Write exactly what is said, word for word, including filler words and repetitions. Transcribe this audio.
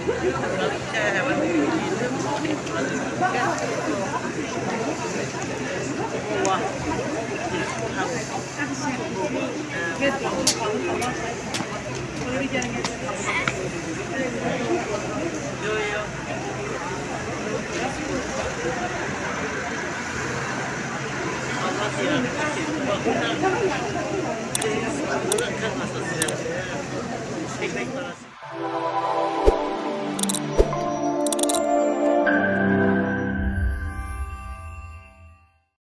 Xe vẫn đi Wow. Allah ya. Ekmek parası.